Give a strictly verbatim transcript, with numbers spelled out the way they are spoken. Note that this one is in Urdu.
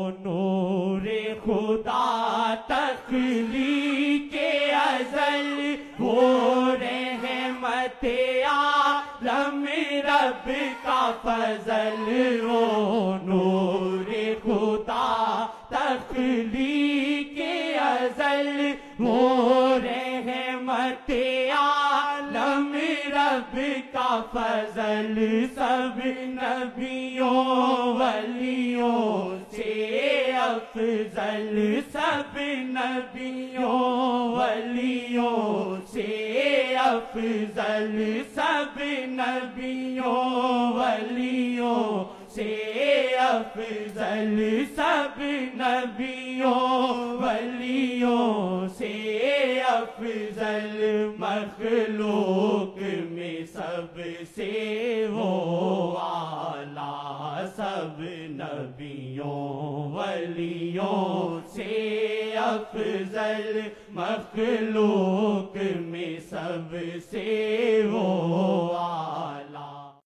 نور خدا تخلیق ازل، وہ رحمت عالم رب کا فضل، وہ نور خدا تخلیق ازل، وہ رحمت عالم رب کا فضل، سب نبیوں ولیوں سے افضل، سب نبیوں ولیوں سے افضل، سب نبیوں ولیوں سے افضل، سب نبیوں ولیوں سے افضل، مخلوق میں سب سے وہ اعلیٰ، سب نبیوں ولیوں سے افضل، مخلوق میں سب سے وہ اعلیٰ۔